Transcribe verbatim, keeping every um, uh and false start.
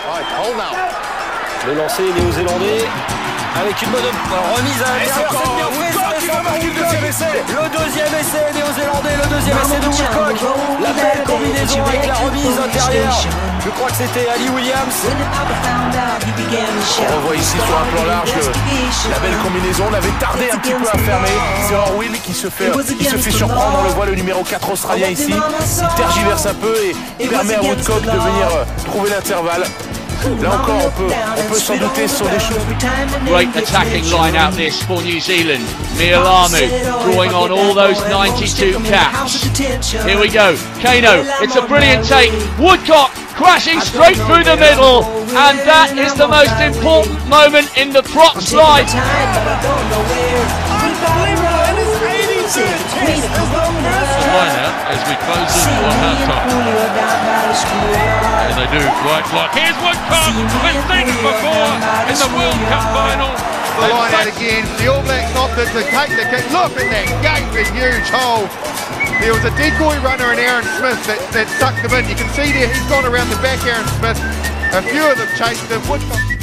Le lancer néo-zélandais avec une bonne remise à l'intérieur. Le deuxième essai néo-zélandais, le deuxième essai de Woodcock. La belle combinaison avec la remise intérieure. Je crois que c'était Ali Williams. On revoit ici sur un plan large le, la belle combinaison. On avait tardé un petit peu à fermer. C'est Will qui se fait, qui se fait surprendre. On le voit, le numéro quatre australien ici. Il tergiverse un peu et permet à Woodcock de venir trouver l'intervalle. Là encore, on peut, on peut s'en douter, ce sont des choses. Great attacking line out this for New Zealand. Mialamu drawing on all those ninety-two caps. Here we go. Kano, it's a brilliant take. Woodcock crashing straight through the middle. And that is the most important moment in the prop slide. Line out as we close in on half time. And they do right block. Here's Woodcock. We've seen it before in the World Cup final. The line out again. The All Blacks opted to take the kick. Look at that gaping huge hole. There was a decoy runner in Aaron Smith that, that sucked him in. You can see there he's gone around the back, Aaron Smith. A few of them chased him. Woodcock.